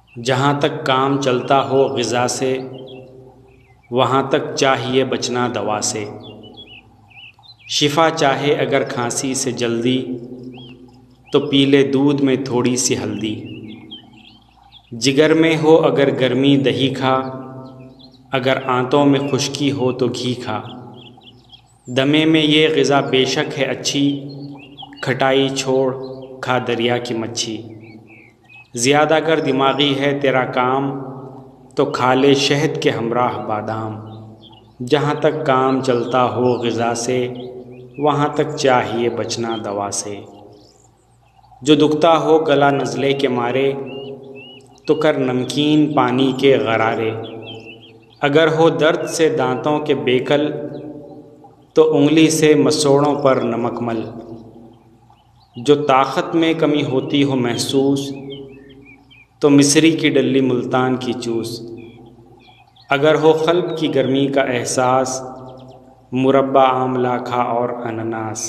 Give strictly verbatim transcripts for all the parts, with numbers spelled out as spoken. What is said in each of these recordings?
जहाँ तक काम चलता हो ग़िज़ा से, वहाँ तक चाहिए बचना दवा से। शिफा चाहे अगर खांसी से जल्दी, तो पी ले दूध में थोड़ी सी हल्दी। जिगर में हो अगर गर्मी दही खा, अगर आंतों में खुश्की हो तो घी खा। दमे में ये ग़िज़ा बेशक है अच्छी, खटाई छोड़ खा दरिया की मच्छी। ज़्यादा अगर दिमागी है तेरा काम, तो खा ले शहद के हमराह बादाम। जहाँ तक काम चलता हो ग़िज़ा से, वहाँ तक चाहिए बचना दवा से। जो दुखता हो गला नज़ले के मारे, तो कर नमकीन पानी के गरारे। अगर हो दर्द से दांतों के बेकल, तो उंगली से मसोड़ों पर नमक मल। जो ताकत में कमी होती हो महसूस, तो मिस्री की डल्ली मुल्तान की चूस। अगर हो क़ल्ब की गर्मी का एहसास, मुरब्बा आमला खा और अनानास।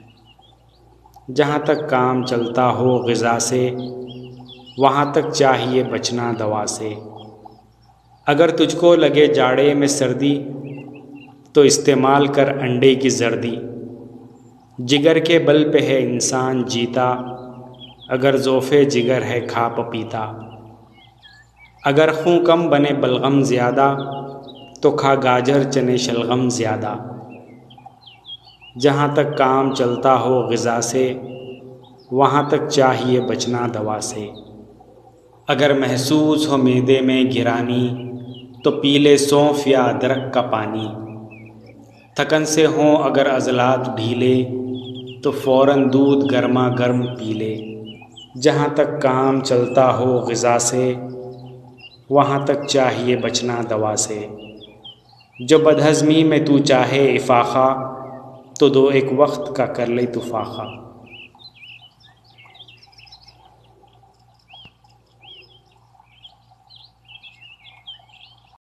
जहाँ तक काम चलता हो ग़िज़ा से, वहाँ तक चाहिए बचना दवा से। अगर तुझको लगे जाड़े में सर्दी, तो इस्तेमाल कर अंडे की जर्दी। जिगर के बल पे है इंसान जीता, अगर ज़ोफ़े जिगर है खा पपीता। अगर खून कम बने बलगम ज़्यादा, तो खा गाजर चने शलगम ज़्यादा। जहाँ तक काम चलता हो ग़िज़ा से, वहाँ तक चाहिए बचना दवा से। अगर महसूस हो मैदे में गिरानी, तो पी ले सौंफ या अदरक का पानी। थकन से हों अगर अज़लात ढीले, तो फ़ौरन दूध गर्मा गर्म पी ले। जहाँ तक काम चलता हो ग़िज़ा से, वहाँ तक चाहिए बचना दवा से। जो बदहज़मी में तू चाहे इफ़ाक़ा, तो दो एक वक्त का कर ले तू फ़ाक़ा।